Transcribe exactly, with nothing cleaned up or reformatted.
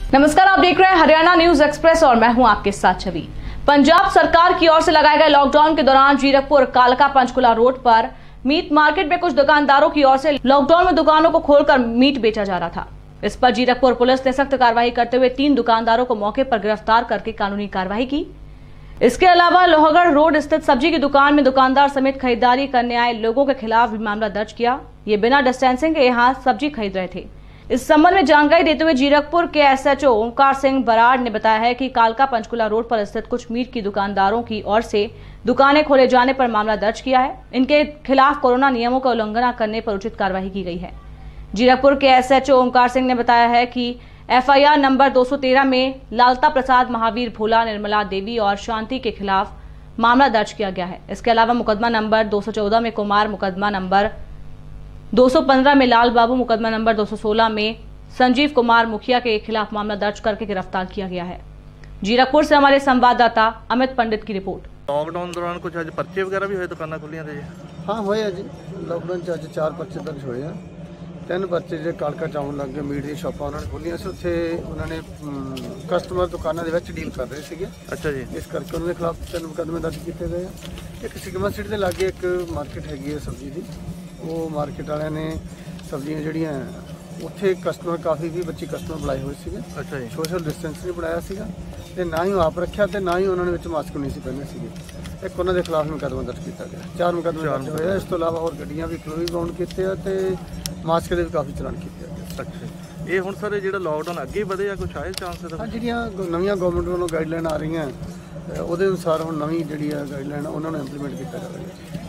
नमस्कार, आप देख रहे हैं हरियाणा न्यूज एक्सप्रेस और मैं हूं आपके साथ छवि। पंजाब सरकार की ओर से लगाए गए लॉकडाउन के दौरान जीरकपुर कालका पंचकुला रोड पर मीट मार्केट में कुछ दुकानदारों की ओर से लॉकडाउन में दुकानों को खोलकर मीट बेचा जा रहा था। इस पर जीरकपुर पुलिस ने सख्त कार्रवाई करते हुए तीन दुकानदारों को मौके पर गिरफ्तार करके कानूनी कार्रवाई की। इसके अलावा लोहगढ़ रोड स्थित सब्जी की दुकान में दुकानदार समेत खरीदारी करने आए लोगों के खिलाफ भी मामला दर्ज किया। ये बिना डिस्टेंसिंग के यहाँ सब्जी खरीद रहे थे। इस संबंध में जानकारी देते हुए जीरकपुर के एसएचओ ओमकार सिंह बराड़ ने बताया है कि कालका पंचकुला रोड पर स्थित कुछ मीट की दुकानदारों की ओर से दुकानें खोले जाने पर मामला दर्ज किया है। इनके खिलाफ कोरोना नियमों का उल्लंघन करने पर उचित कार्रवाई की गई है। जीरकपुर के एसएचओ ओमकार सिंह ने बताया है कि एफआईआर नंबर दो सौ तेरह में लालता प्रसाद, महावीर भोला, निर्मला देवी और शांति के खिलाफ मामला दर्ज किया गया है। इसके अलावा मुकदमा नंबर दो सौ चौदह में कुमार, मुकदमा नंबर दो सौ पंद्रह में लाल बाबू, मुकदमा नंबर दो सौ सोलह में संजीव कुमार मुखिया के खिलाफ मामला दर्ज करके गिरफ्तार किया गया है। जीरकपुर से हमारे संवाददाता अमित पंडित की रिपोर्ट। लॉकडाउन दौरान कुछ आज पर्चे वगैरह भी हुए दुकाना खुलियां थे? हाँ होए जी, लॉकडाउन च अज चार पर्चे दर्ज होए हैं। तीन पर्चे जो कालका टाउन लग गए मीट दी शॉपां उन्होंने खोलियां सी, उत्थे उन्होंने कस्टमर दुकानों के विच डील कर रहे थे। अच्छा जी, इस करके उन्होंने खिलाफ तीन मुकदमे दर्ज किए गए हैं। एक सिग्मा सिटी के लागे एक मार्केट हैगी है सब्जी की, वो मार्केट वाले ने सब्जियां जड़ियां उत्थे कस्टमर काफ़ी भी बच्चे कस्टमर बुलाए हुए थे। अच्छा जी, सोशल डिस्टेंस नहीं बनाया सीगा ते ना ही आप रखा ते ना ही उन्होंने विच मास्क नहीं सी पहने सीगे। एक उन्होंने खिलाफ मुकदमा दर्ज किया गया, चार मुकदमे दर्ज होए। इस तो इलावा होर गड्डियां भी क्लोज बाउंड कीते आ ते मास्क के भी काफ़ी चलान किए गए। अच्छा, ये हुण सर जो लॉकडाउन अगे बढ़े या कुछ आए चांस? हाँ, जिहड़ियां नवीं गवर्नमेंट वालों गाइडलाइन आ रही हैं, ਉਹਦੇ अनुसार ਹੁਣ नवीं ਜਿਹੜੀ गाइडलाइन उन्होंने इंप्लीमेंट किया जाएगा।